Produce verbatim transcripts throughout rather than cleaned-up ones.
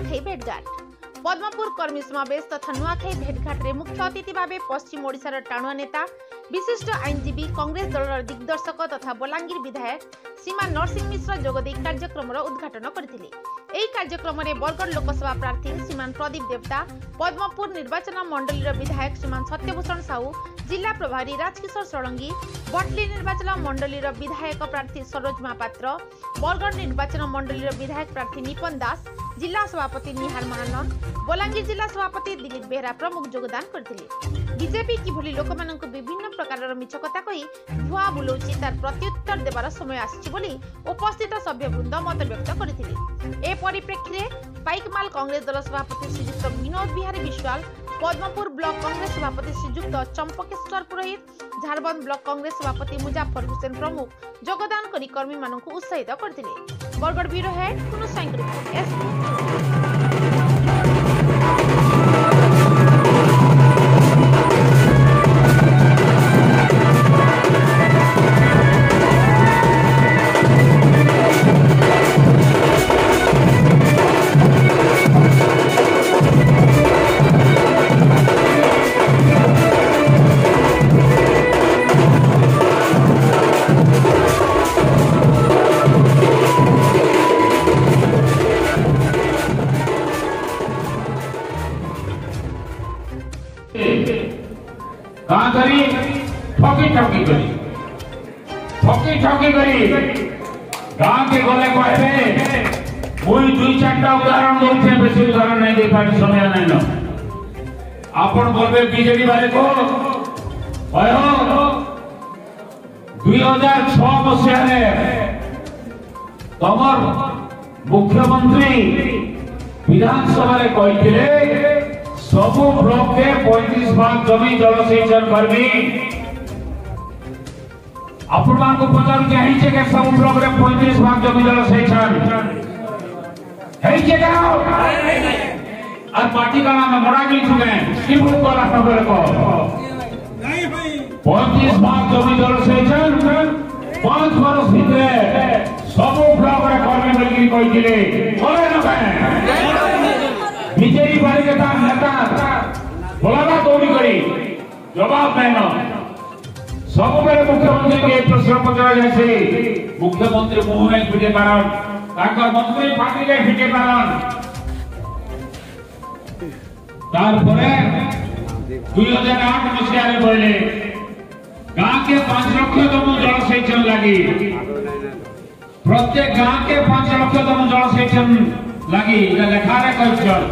नुआखाई भेटघाट पद्मपुर कर्मी समावेश तथा नुआखाई भेटघाट रे मुख्य अतिथि भावे पश्चिम ओडिशार टाणुआ नेता विशिष्ट आईनजीवी कांग्रेस दलर दिग्दर्शक तथा बलांगीर विधायक श्रीमान नरसिंह मिश्र जोगदे कार्यक्रम उद्घाटन करथिले। एही कार्यक्रम में बरगढ़ लोकसभा प्रार्थी श्रीमान प्रदीप देवता, पद्मपुर निर्वाचन मंडली विधायक श्रीमान सत्यभूषण साहू, जिला प्रभारी राजकिशोर षडंगी, बटली निर्वाचन मंडली विधायक प्रार्थी सरोज महापात्र, बरगढ़ निर्वाचन मंडली विधायक प्रार्थी निपन दास, जिला सभापति निहार महानंद, बलांगीर जिला सभापति दिलीप बेहरा प्रमुख योगदान करथिले। बीजेपी किभली लोकमानंकु विभिन्न प्रकारर मिछ कथा कहि भुआ बुलौची तार प्रत्युत्तर देबार समय आछि बोली उपस्थित सभ्यवृंद मत व्यक्त करथिले। ए परिप्रेक्षी पाइकमाल कांग्रेस दल सभापति श्रीयुक्त विनोद बिहारी विश्वाल, पद्मपुर ब्लॉक कांग्रेस सभापति श्रीयुक्त चंपकेश्वर पुरोहित, झारबंद ब्लॉक कांग्रेस सभापति मुजाफर हुसैन प्रमुख योगदान करी कर्मी माननकु उत्साहित करथिले। बरगढ़ ब्यूरो हेड कुनु साइंक रिपोर्ट एसपी। कहाँ करी ठकी ठकी करी ठकी ठकी करी गाँव के गले कहबे मुई दुई चारटा उदाहरण दउछे, बेसी उदाहरण नहीं दे पारी, समय नहीं न। आपण बोलबे बीजेडी वाले को भयो दुई हजार छह मसीहा रे तमर मुख्यमंत्री विधानसभा रे कहिथिले सबु ब्लॉक के पैंतीस भाग जमी जलसेचन करबी। आपण मान को पचार के हिचे के सबु ब्लॉक रे पैंतीस भाग जमी जलसेचन हिचे का और पार्टी का नाम मरा गई छुगे शिव को लाख नगर को नहीं भाई पैंतीस भाग जमी जलसेचन पांच वर्ष भीतर सबु ब्लॉक रे करबी बोली कहिथिले करे न बीजेपी वाले के तार नेता बोलावा दौड़ी करी जवाब नहीं सब बेले मुख्यमंत्री के प्रश्न पचरा जाए मुख्यमंत्री मुंह में फिटे पारन ताकर मंत्री पार्टी के फिटे पारन तार परे दो हज़ार आठ मसीहा रे बोले गांव के पांच लाख तम जलसेचन लगी प्रत्येक गांव के पांच लाख तम जलसेचन लगी लेखा रे कहचल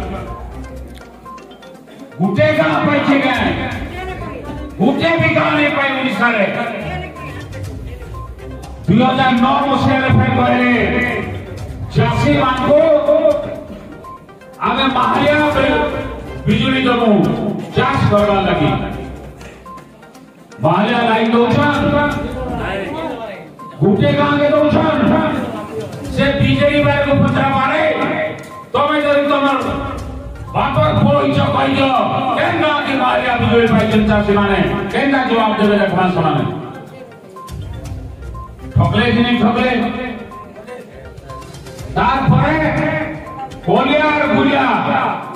गुटे गांव पाइछे गए गुटे भी गांव नहीं पाई ओडिशा रे दो हज़ार नौ मसीहा रे फेर कहले चासी मान को आमे माहिया बिजुली दमु चाष करवा लगी माहिया लाइन दोछन गुटे गांव के दोछन से बीजेडी वाले को पत्रा मारे तमे जरी तमर बापर कोई जो कहि जो केना की मारिया बिजुली पाई जनता से माने केना जवाब देबे देखबा सुनाने ठगले कि नहीं ठगले तार परे कोलियार गुलिया